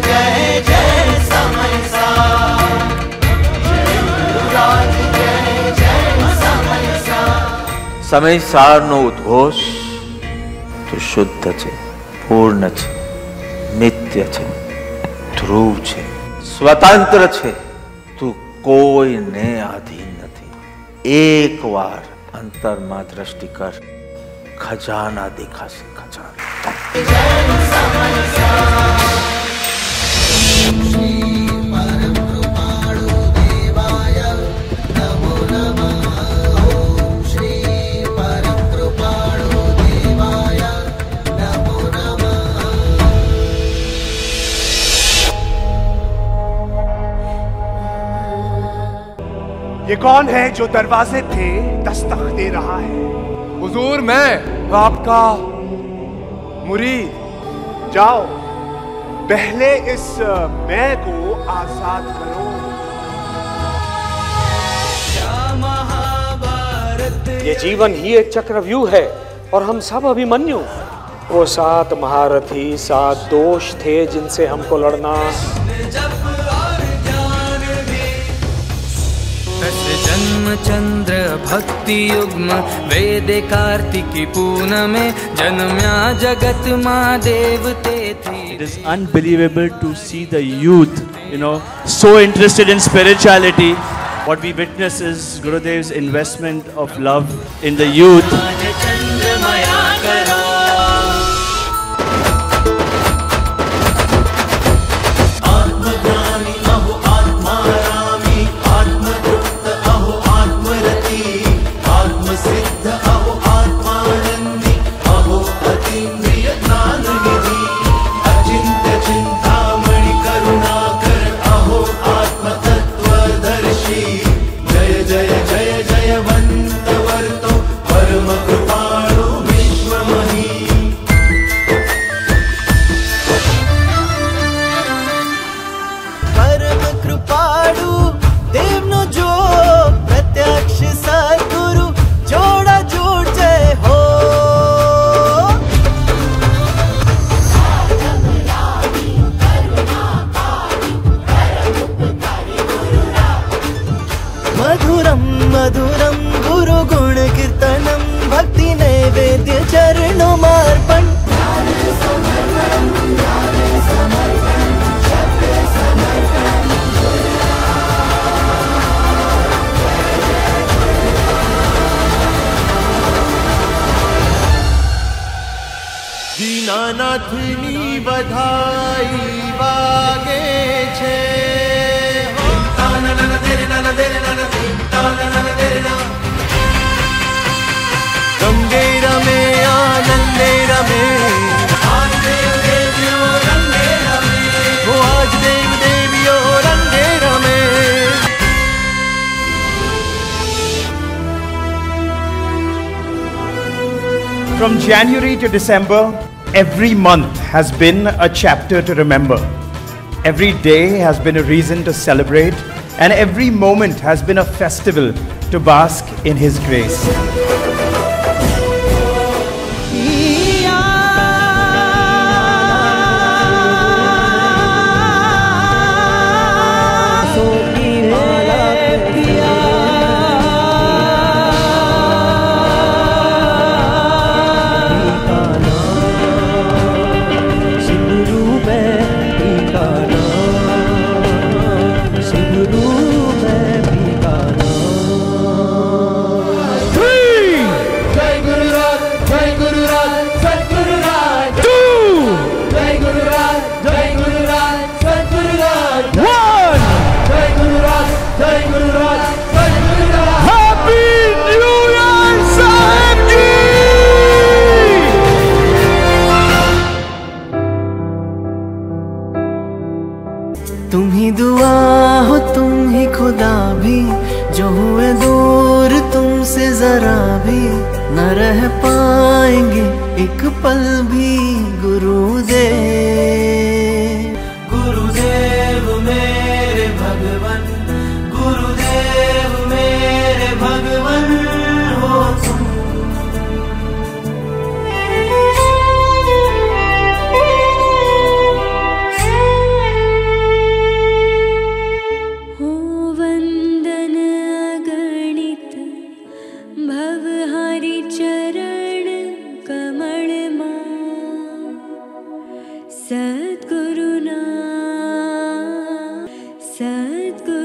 जय जय समय सार, जय गुरुराज जय जय समय सार। समय सारनो उद्घोष તો શુદ્ધ છે, પૂર્ણ છે, નિત્ય છે, ધ્રુવ છે, સ્વતંત્ર છે, તું કોઈને આધીન નથી. એકવાર અંતરમાં દ્રષ્ટિ કર, ખજાના દેખાશે, ખજાના. ये कौन है जो दरवाजे पे दस्तक दे रहा है? हुजूर मैं आपका मुरीद। जाओ पहले इस मैं को आजाद करो। ये जीवन ही एक चक्रव्यूह है और हम सब अभिमन्यु। वो 7 महारथी 7 दोष थे जिनसे हमको लड़ना। जन्म चंद्र भक्ति युग्म वेदे कार्तिकी पूनमे जन्म्या जगत माँ देवते थी। It is unbelievable to see the youth, so interested in spirituality. What we witness is Gurudev's investment of love in the youth. मधुरम गुरु गुण कीर्तनम भक्ति नैवेद्य चरणों मार्पण। दीनानाथनी बधाई वागे छे। रंगे रमे आनंदे रमे आज देव देवियों रंगे रमे, वो आज देव देवियों रंगे रमे। From January to December, every month has been a chapter to remember. Every day has been a reason to celebrate, and every moment has been a festival to bask in His grace. तुम ही दुआ हो तुम ही खुदा भी, जो हुए दूर तुमसे जरा भी न रह पाएंगे एक पल भी। गुरुदेव गुरुदेव मेरे भगवन, गुरुदेव मेरे भगवन हो तुम। Sadguru